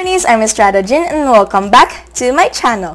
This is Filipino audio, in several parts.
Friends, I'm Estrada Jin and welcome back to my channel.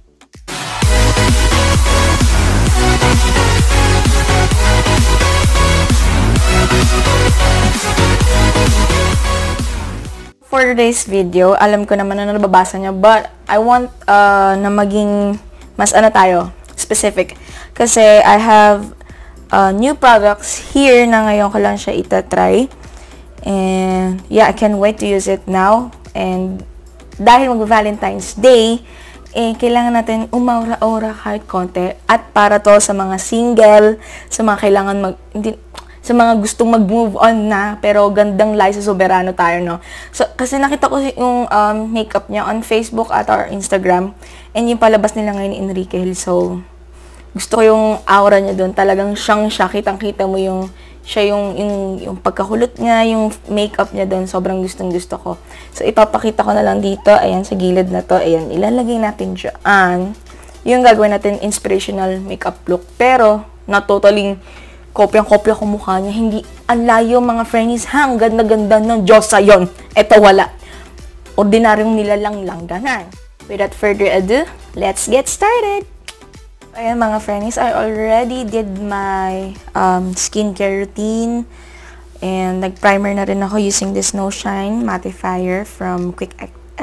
For today's video, alam ko naman na nababasa niyo, but I want na maging mas specific. Kasi I have new products here na ngayon ko lang siya itatry. And yeah, I can't wait to use it now. And dahil mag-Valentine's Day, kailangan natin umaura-aura kahit konti. At para to sa mga single, sa mga kailangan sa mga gustong mag-move on na, pero gandang Liza Soberano tayo, no? So, kasi nakita ko yung makeup niya on Facebook at our Instagram. And yung palabas nila ngayon ni Enrique Hill. So, gusto ko yung aura niya doon. Talagang siyang siya. Kitang-kita mo yung pagkakulot niya, yung makeup niya doon, sobrang gustong-gusto ko. So, ipapakita ko na lang dito. Ayan, sa gilid na to. Ayan, ilalagay natin dyan. Yung gagawin natin, inspirational makeup look. Pero, not totally kopyang-kopya ko mukha niya. Hindi, ang layo mga friends. Ang ganda-ganda ng Diyosa yon. Eto, wala. Ordinaryong nilalang lang. Ganan. Without further ado, let's get started! Ayan mga friends, I already did my skincare routine and nag-primer na rin ako using this No Shine Mattifier from Quick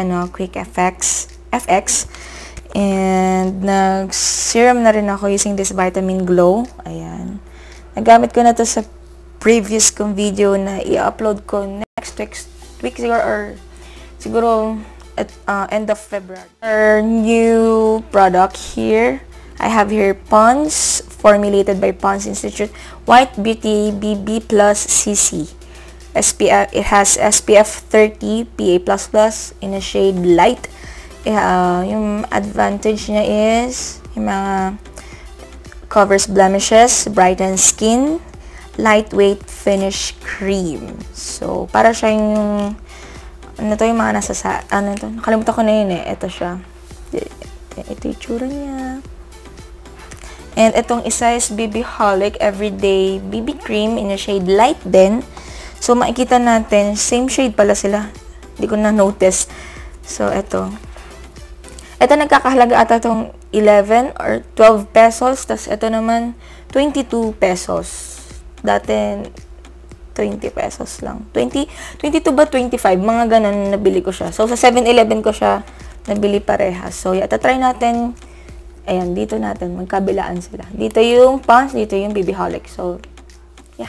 FX and nag-serum na rin ako using this Vitamin Glow. Ayan. Nagamit ko na to sa previous kong video na i-upload ko next week siguro or siguro at end of February. Our new product here. I have here Pond's, formulated by Pond's Institute, White Beauty BB Plus CC. SPF, it has SPF 30 PA++ in a shade light. Yung advantage niya is, yung mga covers blemishes, brightens skin, lightweight finish cream. So, para siya yung, yung mga nasa nakalimutan ko na yun eh. Ito siya. Ito yung tsura niya. And itong isa is BB Holic Everyday BB Cream in a shade light din. So, makikita natin, same shade pala sila. Hindi ko na-notice. So, ito. Ito nagkakahalaga ata itong 11 or 12 pesos. Tapos, ito naman, 22 pesos. Dati, 20 pesos lang. 22 ba 25? Mga ganun nabili ko siya. So, sa 7-Eleven ko siya nabili parehas. So, yeah, try natin. Ayan, dito natin, magkabilaan sila. Dito yung Pond's, dito yung BB Holic. So, yeah.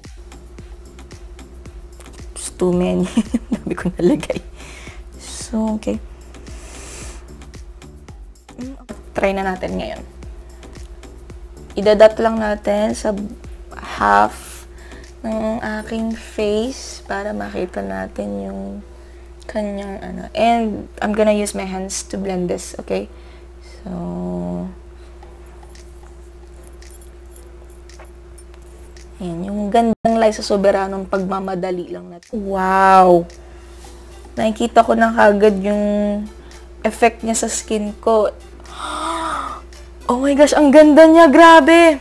It's too many. Dami ko nalagay. So, okay. Try na natin ngayon. Idadot lang natin sa half ng aking face para makita natin yung kanyang ano. And, I'm gonna use my hands to blend this, okay? So, ayan, yung gandang Liza Soberano ng pagmamadali lang natin. Wow! Nakikita ko na kagad yung effect niya sa skin ko. Oh my gosh, ang ganda niya! Grabe!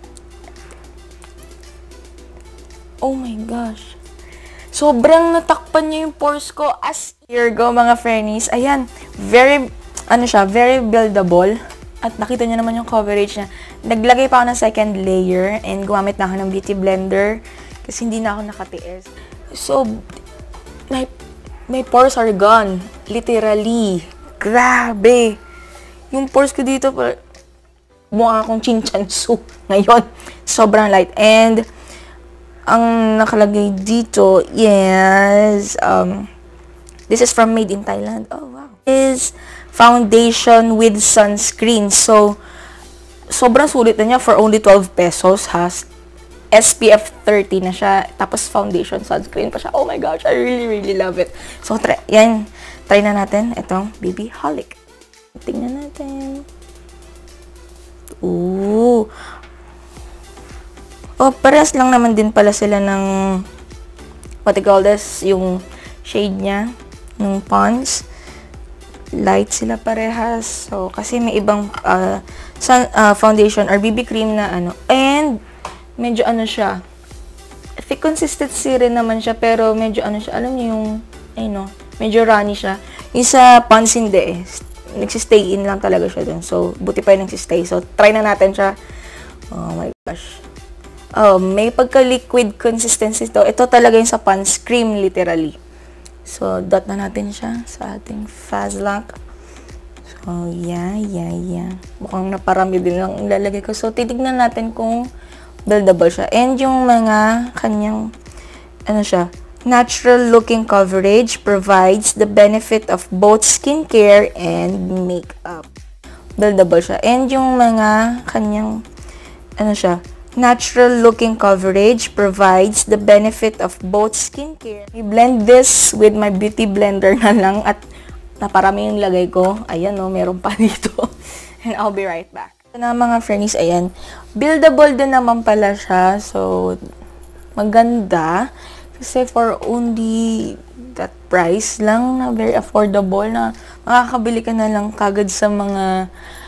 Oh my gosh! Sobrang natakpan niya yung pores ko. As here go mga friendies. Ayan, very buildable. At nakita niyo naman yung coverage niya. Naglagay pa ako ng second layer and gumamit na ako ng beauty blender kasi hindi na ako nakatiis. So, my pores are gone. Literally. Grabe. Yung pores ko dito, mukha akong chinchansu ngayon. Sobrang light. And, ang nakalagay dito is, this is from Made in Thailand. Oh, wow. Is foundation with sunscreen. So, sobrang sulit na niya for only 12 pesos. Has SPF 30 na siya. Tapos, foundation, sunscreen pa siya. Oh my gosh, I really love it. So, try na natin itong BB Holic. Tingnan natin. Ooh. Oh, parehas lang naman din pala sila ng what you call this, yung shade niya, yung Pond's. Light sila parehas. So, kasi may ibang foundation or BB cream na ano. And, medyo ano siya. Thick consistency rin naman siya, pero medyo ano siya. Alam niyo yung, medyo runny siya. Yung sa Pond's hindi eh. Nagsistay in lang talaga siya dun. So, buti pa yung nagsistay. So, try na natin siya. Oh my gosh. May pagka-liquid consistency to. Ito talaga yung sa Pond's cream, literally. So, dot na natin siya sa ating Fazlock. So, yeah. Mukhang naparami din lang ilalagay ko. So, titignan natin kung buildable siya. And yung mga kanyang, natural looking coverage provides the benefit of both skincare and makeup. Buildable siya. And yung mga kanyang, natural looking coverage provides the benefit of both skincare. I blend this with my beauty blender na lang at naparami yung lagay ko. Ayan meron pa dito. And I'll be right back. Ito na mga friends, ayan. Buildable din naman pala siya. So, maganda. Kasi for only that price lang na very affordable na makakabili ka na lang kagad sa mga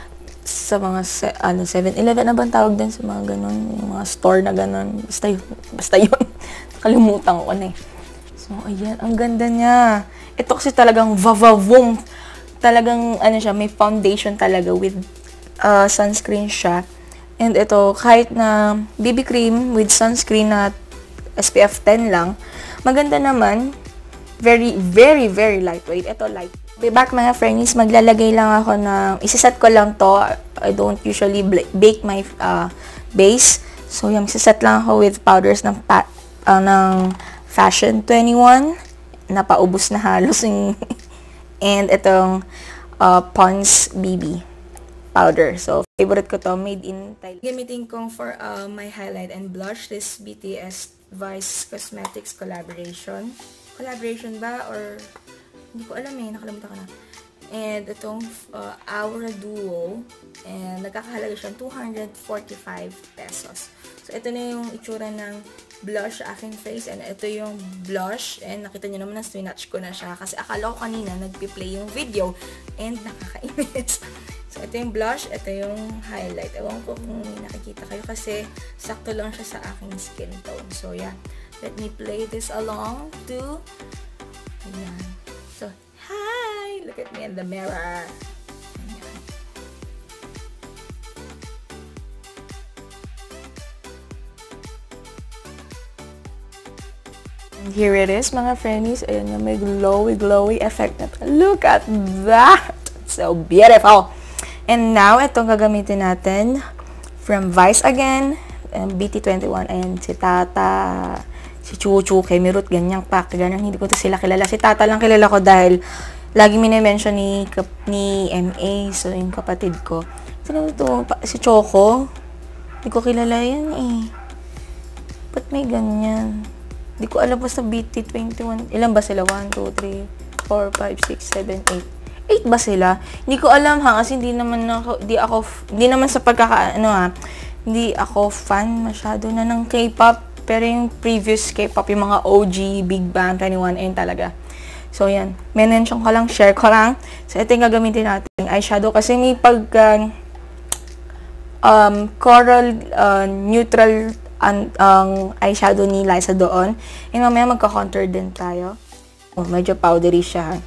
7-Eleven na bang tawag din sa mga ganun, yung mga store na ganun. Basta yun. Nakalimutan ko na eh. So, ayan. Ang ganda niya. Ito kasi talagang vavavoom. Talagang, siya, may foundation talaga with sunscreen siya. And ito, kahit na BB cream with sunscreen na SPF 10 lang, maganda naman. Very, very, very lightweight. Ito, light. Be back mga friends, maglalagay lang ako ng, isiset ko lang to. I don't usually bake my base. So, yung isiset lang ako with powders ng Fashion 21. Napaubos na halos. And itong Pond's BB powder. So, favorite ko to, made in Thailand. Gamitin ko for my highlight and blush, this BTS Vice Cosmetics collaboration. Collaboration ba? Or, hindi ko alam nakalimutan ko na. And itong Aura Duo. And nagkakahalaga siya 245 pesos. So, ito na yung itsura ng blush sa aking face. And ito yung blush. And nakita nyo naman na swinatch ko na siya. Kasi akala ko kanina nagpi-play yung video. And nakakainis. So, ito yung blush. Ito yung highlight. Ewan ko kung nakikita kayo. Kasi sakto lang siya sa aking skin tone. So, yeah. Let me play this along to... Ayan. So, hi! Look at me in the mirror. Ayan. And here it is, mga friendies. Ayan yung may glowy effect na. Look at that! So beautiful! And now, itong gagamitin natin from Vice again, BT21, and si Tata, si Chuchu, kay Mirut, ganyang pack, ganyan, hindi ko to sila kilala. Si Tata lang kilala ko dahil lagi minimension ni MA, so yung kapatid ko. Sino ito? Si Choco? Hindi ko kilala yan eh. Ba't may ganyan? Hindi ko alam, basta BT21. Ilan ba sila? 1, 2, 3, 4, 5, 6, 7, 8. 8 ba sila? Hindi ko alam ha, kasi hindi naman sa hindi ako fan masyado na ng K-pop, pero yung previous K-pop, yung mga OG, Big Bang, 21, ayun talaga. So, yan. Mention ko lang, share ko lang. So, ito yung gagamitin natin. Eyeshadow, kasi may coral, neutral, ang eyeshadow ni Liza doon. And mamaya magka-contour din tayo. Oh, medyo powdery siya.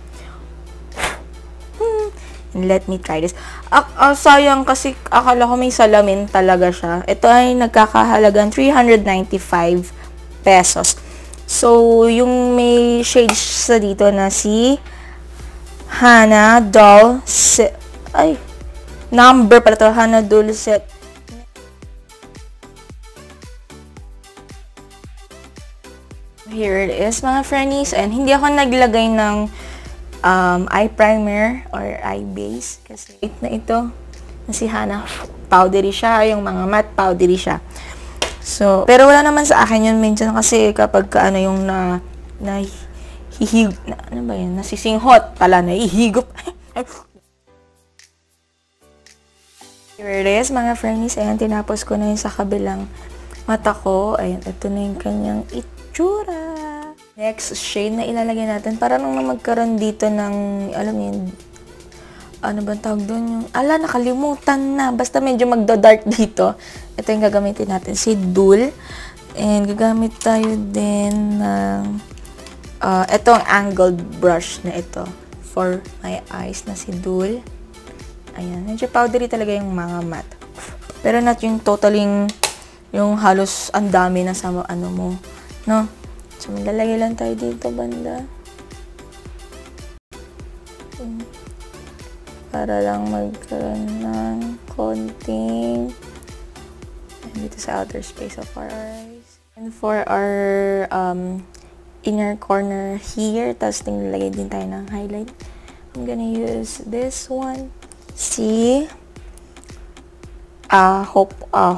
Let me try this. Sayang kasi akala ko may salamin talaga siya. Ito ay nagkakahalagang 395 pesos. So, yung may shades sa dito na si Hana Doll Set. Ay, number pala ito. Hana Doll Set. Here it is, mga friendies. And hindi ako naglagay ng eye primer or eye base kasi na ito na si Hana, powdery siya, yung mga matte powdery siya. So, pero wala naman sa akin yun minsan kasi kapag yung nasisinghot pala, nahihigop. Here it is, mga friendies. Ayan, tinapos ko na yun sa kabilang mata ko. Ayan, ito na yung kanyang itsura. Next shade na ilalagay natin para nung magkaroon dito ng, alam niyo, ano ba tawag doon? Nakalimutan na. Basta medyo magda-dark dito. Ito yung gagamitin natin, si Dul. And gagamit tayo din ng, itong angled brush na ito. for my eyes na si Dul. Ayan. Medyo powdery talaga yung mga matte. Pero not yung totaling, yung halos ang dami na sa ano mo. No? So, maglalagay lang tayo dito, banda. Para lang magkaroon ng konting dito sa outer space of our eyes. And for our inner corner here, tapos nilagay din tayo ng highlight. I'm gonna use this one. See? Ahop.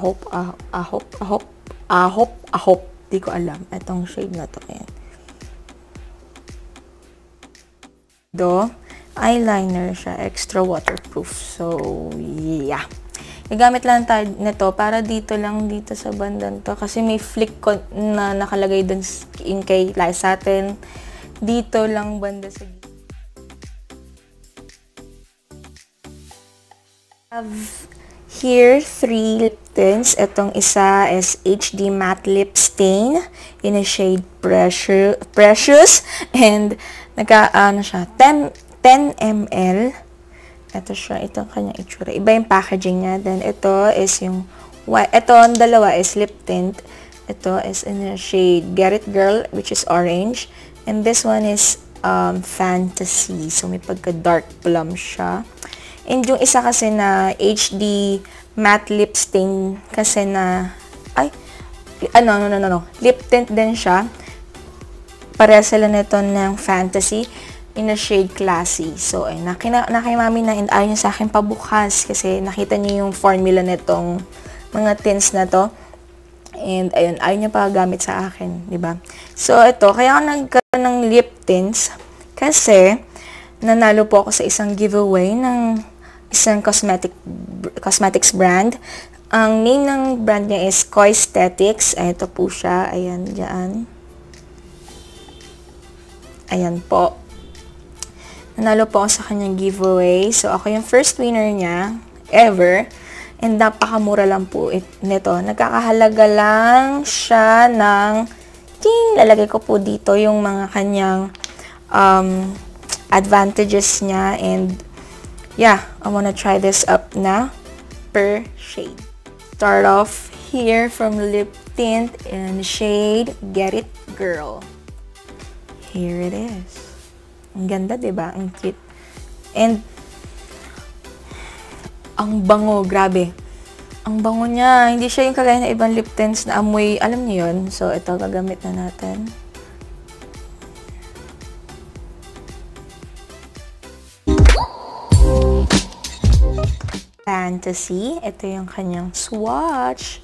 Di ko alam. Itong shade na to. Ayan. Eyeliner siya. Extra waterproof. So, yeah. Gagamit lang tayo nito para dito lang dito sa bandan to. Kasi may flick na nakalagay dun in kay Lysatin. Dito lang banda sa gitna. Have here 3 lip tints. Itong isa is HD Matte Lip Stain in a shade Precious. And siya, 10 ml. Ito siya, itong kanyang itsura. Iba yung packaging niya. Then ito is yung ito ang dalawa is lip tint. Ito is in a shade Get It Girl, which is orange. And this one is Fantasy. So may pagka dark plum siya. And yung isa kasi na HD matte lip stain kasi na lip tint din siya. Pareha sila nito ng Fantasy in a shade Classy. So ay na kay mami na, and ayaw niya sa akin pabukas kasi nakita niyo yung formula nitong mga tints na to. And ayun, ayaw niya pa gamit sa akin, di ba? So ito, kaya ako nagkaroon ng lip tints kasi nanalo po ako sa isang giveaway ng isang cosmetics brand. Ang name ng brand niya is Coaesthetics. Ito po siya. Ayan, dyan. Ayan po. Nanalo po ako sa kanyang giveaway. So, ako yung first winner niya ever. And napakamura lang po nito. Nagkakahalaga lang siya ng lalagay ko po dito yung mga kanyang advantages niya. And yeah, I wanna try this up na per shade. Start off here from lip tint in shade Get It Girl. Here it is. Ang ganda, diba? Ang cute. And ang bango, grabe. Ang bango niya. Hindi siya yung kagaya na ibang lip tints na amoy. Alam niyo yun? So, ito, gagamit na natin. Fantasy. Ito yung kanyang swatch.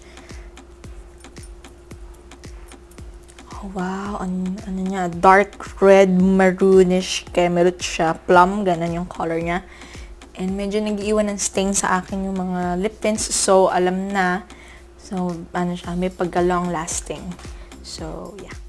Oh, wow. Ano niya? Dark red, maroonish. Kaya meron siya. Plum. Ganon yung color niya. And medyo nag-iwan ng stain sa akin yung mga lip tints. So, alam na. So, ano siya? May pagka-long lasting. So, yeah.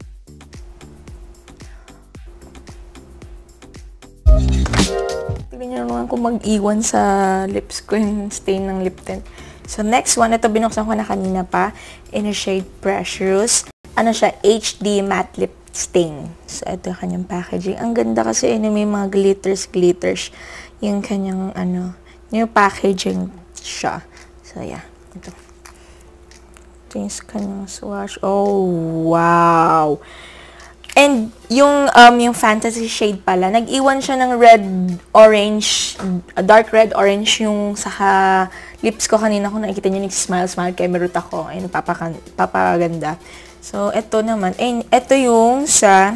Tignan nyo naman kung mag-iwan sa lips ko yung stain ng lip tint. So, next one. Ito, binuksan ko na kanina pa. In a shade Precious. Ano siya? HD Matte Lip Stain. So, ito yung kanyang packaging. Ang ganda kasi may mga glitters. Yung kanyang, yung packaging siya. So, yeah. Ito. Ito yung kanyang swatch. Oh, wow! And yung Fantasy shade pala, nag-iwan siya ng red-orange, dark red-orange yung sa lips ko kanina. Kung nakikita niyo, nag-smile kay Merut ako. Ay, papaganda. So, ito naman. Ito yung sa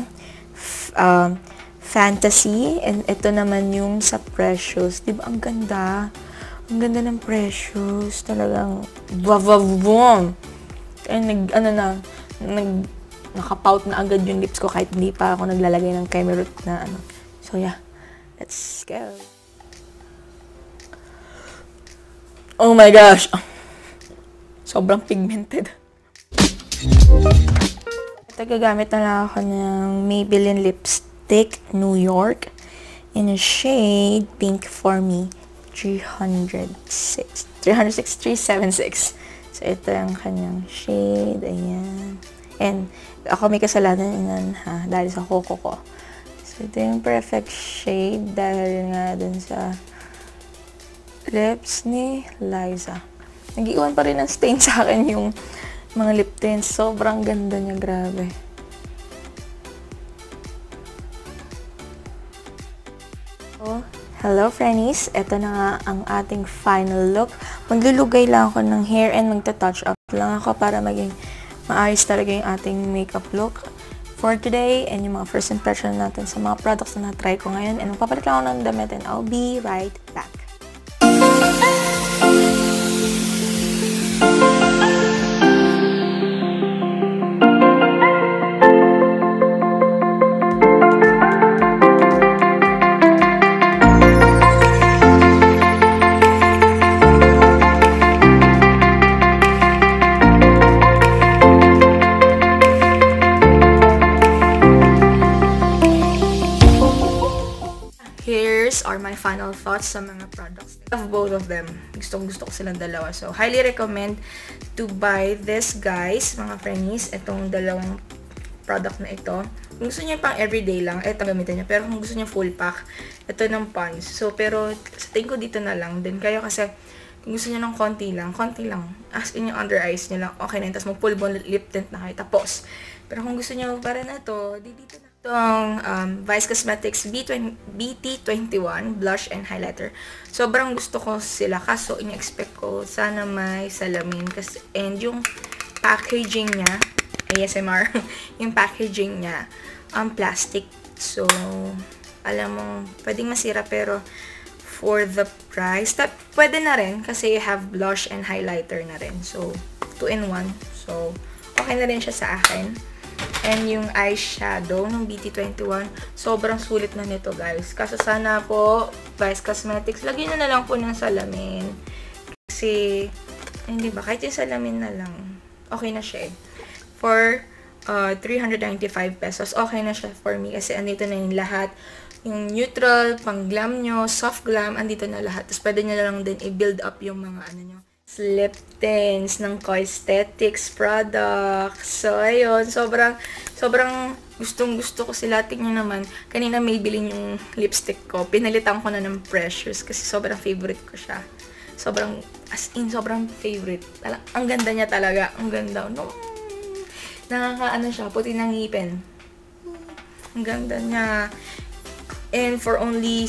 Fantasy. And ito naman yung sa Precious. Diba, ang ganda? Ang ganda ng Precious. Talagang, boom! And nakapout na agad yung lips ko kahit hindi pa ako naglalagay ng Kemerut na So, yeah. Let's go. Oh my gosh! Sobrang pigmented. Ito, gagamit na lang ako ng Maybelline Lipstick New York in a shade Pink for Me 376. So, ito yung kanyang shade. Ayan. And, ako may kasalanan yan, ha? Dahil sa koko ko. So, So, ito yung perfect shade dahil nga dun sa lips ni Liza. Nag-iwan pa rin ng stain sa akin yung mga lip tints. Sobrang ganda niya, grabe. Oh, hello friendies! Ito na nga ang ating final look. Maglulugay lang ako ng hair and magta-touch up lang ako para maging maayos talaga yung ating makeup look for today and yung mga first impression natin sa mga products na na-try ko ngayon. And magpapalit lang ako ng damit and I'll be right back. Here's are my final thoughts sa mga products. I love both of them. Gusto ko silang dalawa. So, highly recommend to buy this, guys, mga friendies. Itong dalawang product na ito. Kung gusto niyo pang everyday lang, ito gamitin niyo. Pero kung gusto niyo full pack, ito ng Pond's. So, pero sa tingin ko dito na lang din. Kayo kasi, kung gusto niyo ng konti lang. As in yung under eyes niyo lang, okay na yun. Tapos mag-full bone lip tint na kayo. Tapos, pero kung gusto niyo para na to, dito na. Itong Vice Cosmetics BT21 Blush and Highlighter. Sobrang gusto ko sila. Kaso, in-expect ko, sana may salamin. Kasi, and yung packaging niya, ASMR, yung packaging niya, plastic. So, alam mo, pwedeng masira pero for the price, pwede na rin kasi you have blush and highlighter na rin. So, 2-in-1. So, okay na rin siya sa akin. And yung eyeshadow ng BT21, sobrang sulit na nito, guys. Kaso sana po, Vice Cosmetics, lagyan na lang po ng salamin. Kasi, hindi ba, kahit yung salamin na lang, okay na siya eh. For 395 pesos, okay na siya for me. Kasi andito na yung lahat. Yung neutral, pang glam nyo, soft glam, andito na lahat. Tapos pwede nyo lang din i-build up yung mga ano nyo. Lip tints ng Coaesthetics products. So, ayun. Sobrang gustong-gusto ko sila. Tingnan naman. Kanina may bilhin yung lipstick ko. Pinalitan ko na ng Precious kasi sobrang favorite ko siya. Sobrang, as in, sobrang favorite. Ang ganda niya talaga. Ang ganda. No? Nakakaano siya. Puti ng ngipin. Ang ganda niya. And for only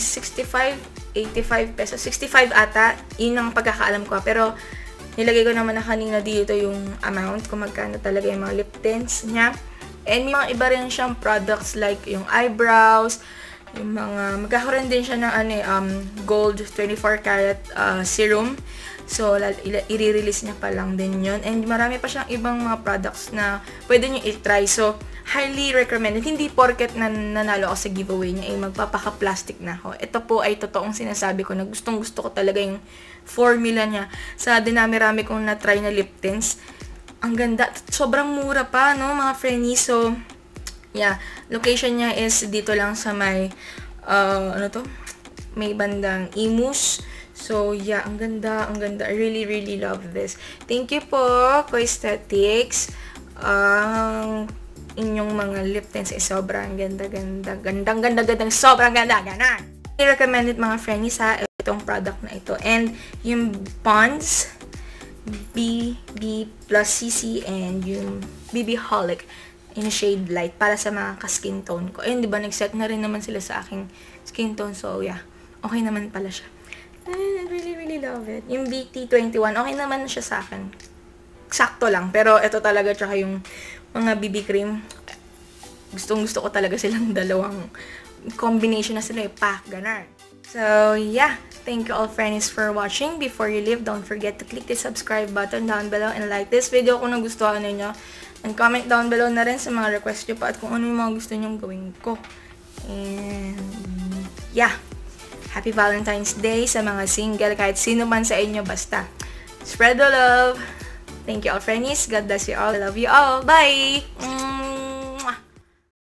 85 pesos. 65 ata. Yun ang pagkakaalam ko. Pero, nilagay ko naman na kanina dito yung amount kung magkano talaga yung mga lip tints niya. And may mga iba rin siyang products like yung eyebrows, yung mga, magkakaroon din siya ng gold 24 karat serum. So, i-release niya pa lang din yun. And marami pa siyang ibang mga products na pwede nyo i-try. So, highly recommended. Hindi porket nanalo ako sa giveaway niya, magpapaka-plastic na ako. Ito po ay totoong sinasabi ko na gustong-gusto ko talaga yung formula niya. Sa dinami-rami kong na-try na lip tints, ang ganda. Sobrang mura pa, no, mga friendies. So, yeah. Location niya is dito lang sa may, may bandang Imus. So, yeah, ang ganda, ang ganda. I really, really love this. Thank you po, Coaesthetics. Inyong mga lip tints ay sobrang ganda, sobrang ganda, ganan. I recommend it, mga friendies, ha, itong product na ito. And yung Pond's BB plus CC and yung BB Holic in shade light para sa mga ka-skin tone ko. Ayun, di ba, nag-set na rin naman sila sa aking skin tone. So, yeah, okay naman pala siya. I really, really love it. Yung BT21, okay naman siya sa akin. Sakto lang. Pero ito talaga, tsaka yung mga BB cream, gustong-gusto ko talaga silang dalawang combination na sila, pack, ganar. So, yeah. Thank you all, friends, for watching. Before you leave, don't forget to click the subscribe button down below and like this video kung nagustuhan ninyo. And comment down below na rin sa mga request nyo pa at kung ano yung mga gusto nyong gawin ko. And, yeah. Happy Valentine's Day sa mga single, kahit sino man sa inyo, basta. Spread the love. Thank you all, friendies. God bless you all. I love you all. Bye!